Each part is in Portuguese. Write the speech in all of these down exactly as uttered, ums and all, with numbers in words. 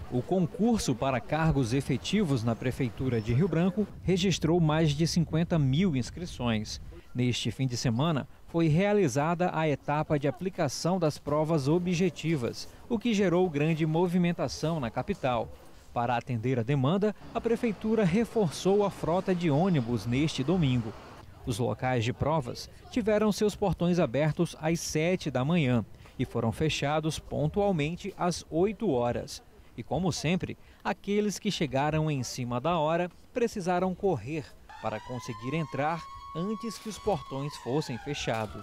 O concurso para cargos efetivos na Prefeitura de Rio Branco registrou mais de cinquenta mil inscrições. Neste fim de semana, foi realizada a etapa de aplicação das provas objetivas, o que gerou grande movimentação na capital. Para atender a demanda, a Prefeitura reforçou a frota de ônibus neste domingo. Os locais de provas tiveram seus portões abertos às sete da manhã e foram fechados pontualmente às oito horas. E como sempre, aqueles que chegaram em cima da hora precisaram correr para conseguir entrar antes que os portões fossem fechados.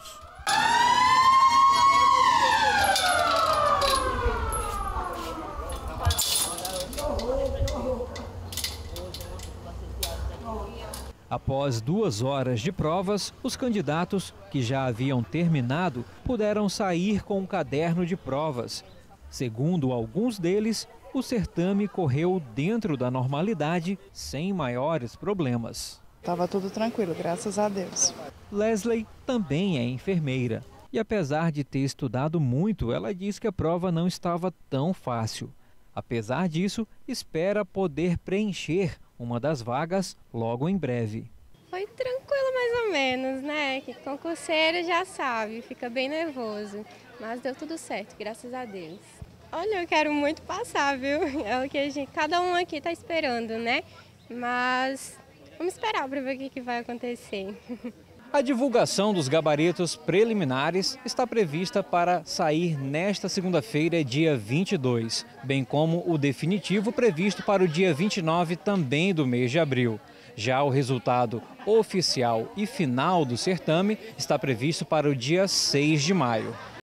Após duas horas de provas, os candidatos que já haviam terminado puderam sair com um caderno de provas. Segundo alguns deles, o certame correu dentro da normalidade, sem maiores problemas. Estava tudo tranquilo, graças a Deus. Leslie também é enfermeira e, apesar de ter estudado muito, ela diz que a prova não estava tão fácil. Apesar disso, espera poder preencher uma das vagas logo em breve. Foi tranquilo mais ou menos, né? Que concurseiro já sabe, fica bem nervoso. Mas deu tudo certo, graças a Deus. Olha, eu quero muito passar, viu? É o que a gente, cada um aqui está esperando, né? Mas vamos esperar para ver o que, que vai acontecer. A divulgação dos gabaritos preliminares está prevista para sair nesta segunda-feira, dia vinte e dois, bem como o definitivo previsto para o dia vinte e nove também do mês de abril. Já o resultado oficial e final do certame está previsto para o dia seis de maio.